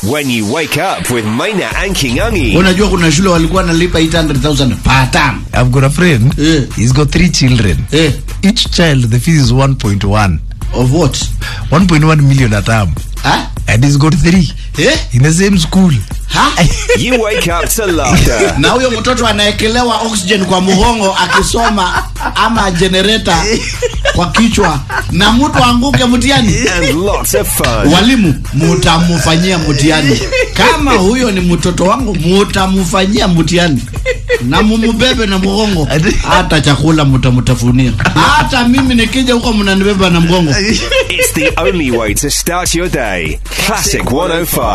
When you wake up with Maina and Kingangi. Unajua kuna shule walikuwa nalipa 800,000 per term. I've got a friend. He's got 3 children. Each child the fees is 1.1. Of what? 1.1 million a term. And he's got 3. In the same school. You wake up to laughter. Na huyo mtoto anaekelewa oxygen kwa muhongo akisoma ama generator kwa kichwa na mtu anguke mtihani. And lots of fun. Walimu mtamfanyia mtihani. Kama huyo ni mtoto wangu mtamfanyia mtihani. Na mumubebe na muhongo. Hata chakula mtamtafunia. Hata mimi nikija huko mnanibeba na mgongo. It's the only way to start your day. Classic 105.